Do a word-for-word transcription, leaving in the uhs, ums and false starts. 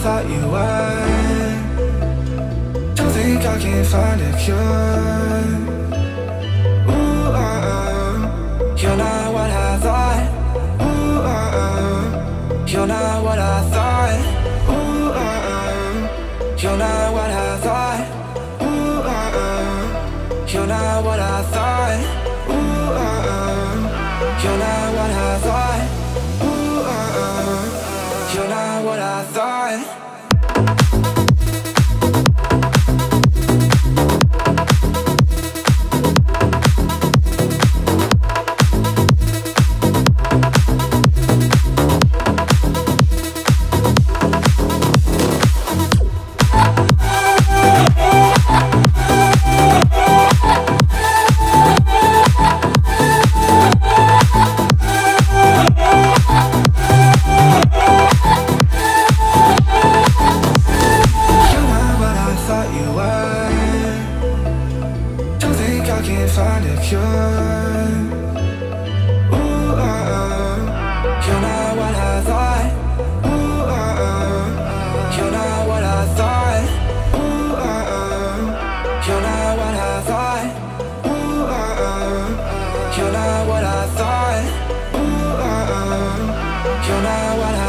thought you were. Don't think I can find a cure. Ooh, uh, uh, you're not what I thought. Ooh, uh, uh, you're not what I thought. Ooh, uh, uh, you're not what I thought. Ooh, uh, uh, you're not what I thought. Ooh, uh, uh, you're not what I thought. Ooh, uh, uh, you're not what I thought. I can't find a cure. Ooh, uh, uh, you're not what I thought. Ooh, uh, uh, you're not what I thought. Ooh, uh, uh, you're not what I thought. Ooh, uh, uh, you're not what I thought. Ooh, uh, uh, you're not what I